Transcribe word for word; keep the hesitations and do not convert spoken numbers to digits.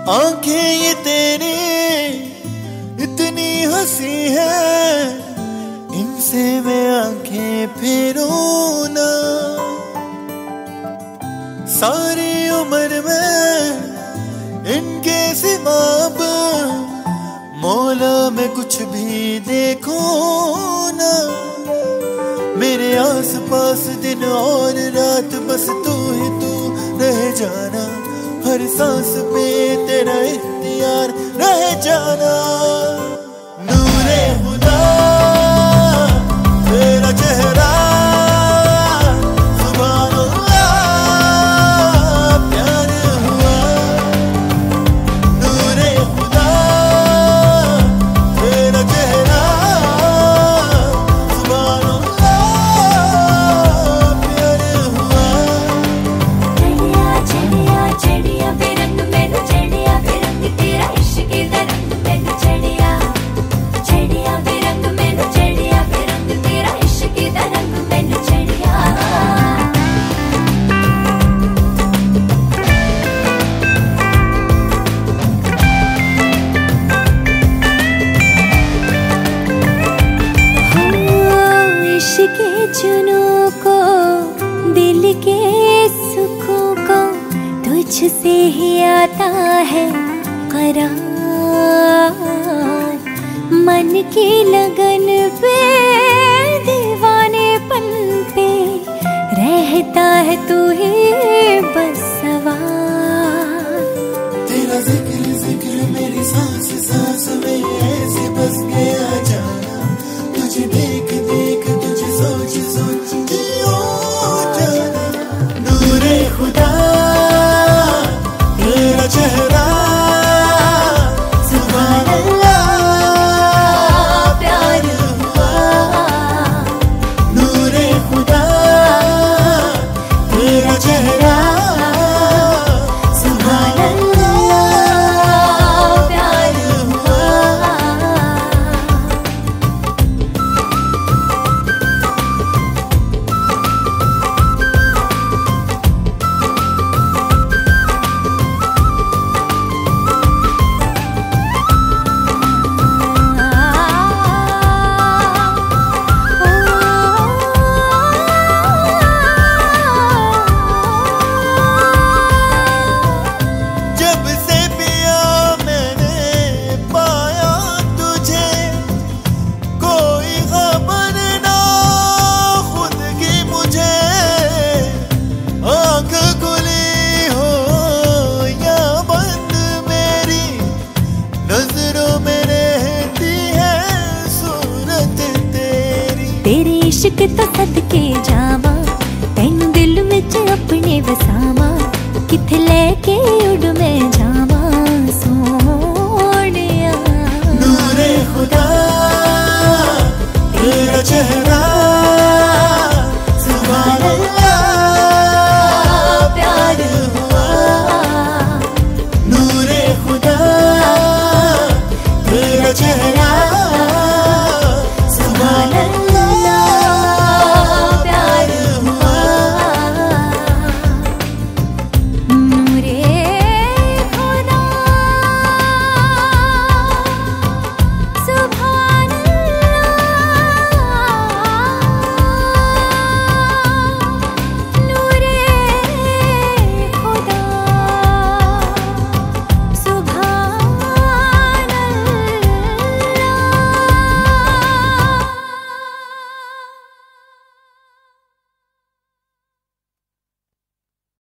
आंखें ये तेरी इतनी हंसी है, इनसे मैं आंखें फेरूं ना। सारी उम्र में इनके सिवा मौला मैं कुछ भी देखूं ना। मेरे आस पास दिन और रात बस तू ही तू रह जाना, हर सांस पे तेरा इख्तियार रह जाना। नूरे खुदा तेरा चेहरा, सुभान अल्लाह प्यार हुआ। नूरे खुदा तेरा चेहरा, सुभान अल्लाह प्यार हुआ। चढ़िया चढ़िया चढ़िया बेरंग मैनू, चढ़िया बेरंग तेरा इश्क दा रंग मैनू, चढ़िया चढ़िया बेरंग मैनू, चढ़िया बेरंग तेरा इश्क दा रंग मैनू, चढ़िया। इश्क के जुनून को, दिल के सुखों को तुझसे ही आता है करार। मन की लगन पे, दीवानेपन पे रहता है तू ही बस सवार। तेरा जिक्र जिक्र मेरी सांस सांस में ऐसे बस गया जाना। तुझे देख देख तुझे सोच सोच जियो जाना। नूरे खुदा तेरा चेहरा, सुभान अल्लाह प्यार हुआ। नूरे खुदा तेरा चेहरा, सुभान अल्लाह प्यार हुआ। जब से पिया मैंने पाया तुझे, कोई खबर ना खुद की मुझे। आँख खुली हो या बंद मेरी, नजरों में रहती है सूरत तेरी। तेरे इश्क तो सदके जावा, तैनू दिल विच अपने वसावा। किथे लेके उड़ मैं जावा सोनिया। नूरे खुदा तेरा चेहरा,